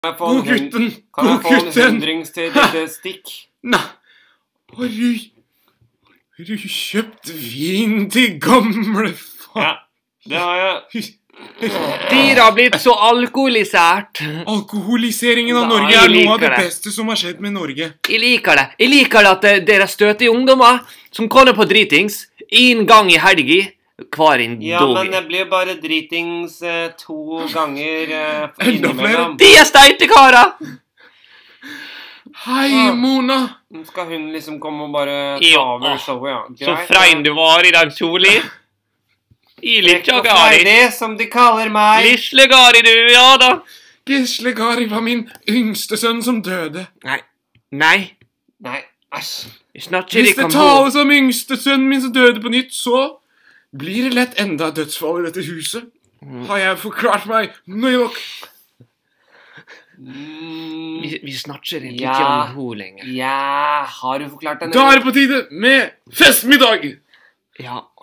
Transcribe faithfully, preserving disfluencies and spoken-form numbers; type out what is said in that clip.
jeg få en God gutten, hund- Kan jeg god få en gutten. hundrings til dette stikk? Nei, har du, har du kjøpt vin til gamle far? Ja, det har jeg. Dere har blitt så alkoholisert. Alkoholiseringen av Nei, Norge jeg er noe av liker det det. beste som har skjedd med Norge. Jeg liker det. Jeg liker det at eh, dere støter ungdommer som kommer på dritings en gang i helgi hver en Ja, dag. men jeg blir bare dritings eh, to ganger eh, Enda innimellom. De er steinte karer! Hei, Ah. Mona. Skal hun liksom komme og bare ta Ja. over showet, ja? Så frein du var i den kjolen. Jeg liker Lekk og Gari. freidig, som de kaller meg. Lisle Gari, du, ja da. Gisle Gari var min yngste sønn som døde. Nei. Nei. Nei, æsj. Jeg snakker Hvis ikke det om henne. tales om yngste sønnen min som døde på nytt, så blir det lett enda et dødsfall i dette huset. Har jeg forklart meg nøye nok? Mm, Vi, vi snakker egentlig Ja. ikke om henne lenger. ja, har du forklart den? Da er det på tide med festmiddag! Ja.